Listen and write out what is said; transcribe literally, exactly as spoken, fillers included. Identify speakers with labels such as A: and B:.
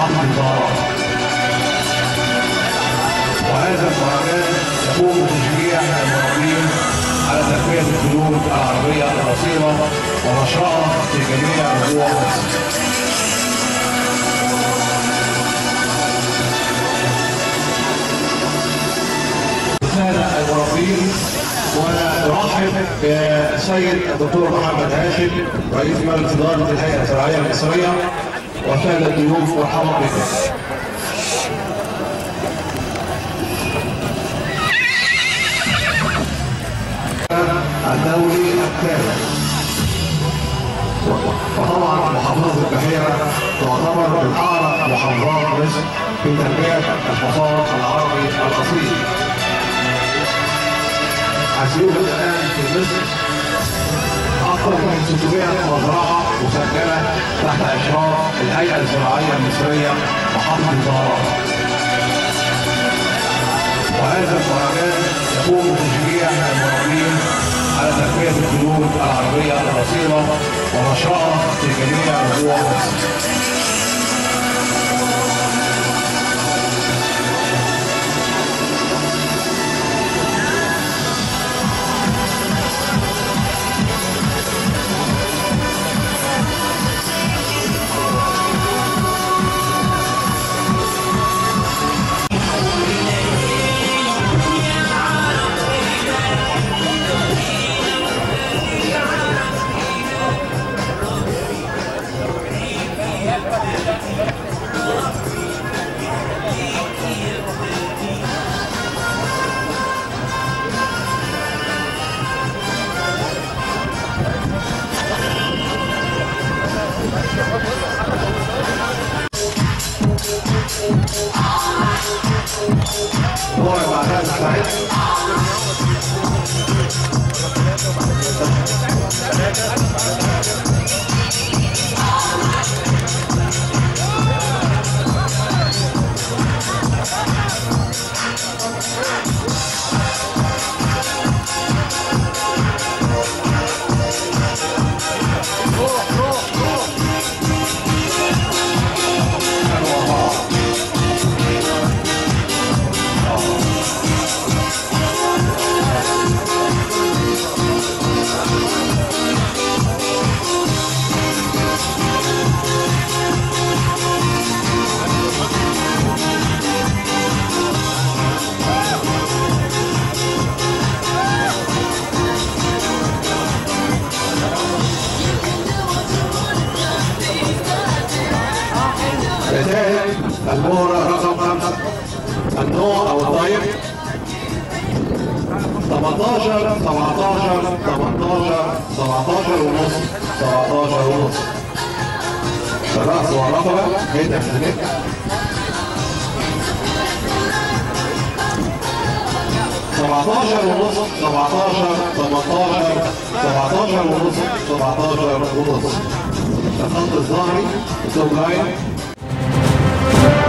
A: محطة الزهراء. وهذا المهرجان يقوم بتشجيع المواطنين على تنمية الفنون العربية الأصيلة ونشرها في جميع ربوع مصر. السادة المربين، ونرحب بالسيد الدكتور محمد هاشم رئيس مجلس إدارة الهيئة الزراعية المصرية وسادة الضيوف، مرحبا بكم. الدولي الثالث، وطبعا محافظة البحيرة تعتبر من أعرق محافظات مصر في تنمية الحصاد العربي الأصيل. هسيوجد الآن في مصر أكثر من ستمائة مزرعة مسجلة تحت إشراف الهيئة الزراعية المصرية محطة الزهراء. وهذا المهرجان يقوم بتشجيع المواطنين على تنمية الفنون العربية الأصيلة ونشرها في جميع ربوع مصر. المهرة رقم خمسة، النوع أو الطيب ثمانية عشر سبعتاشر ثمانية عشر سبعتاشر ونص سبعتاشر ونص. الرأس والرقبة هيدا في النك. سبعتاشر ونص سبعتاشر ثمانية عشر سبعتاشر ونص سبعتاشر ونص. الخط الظهري توب لاين.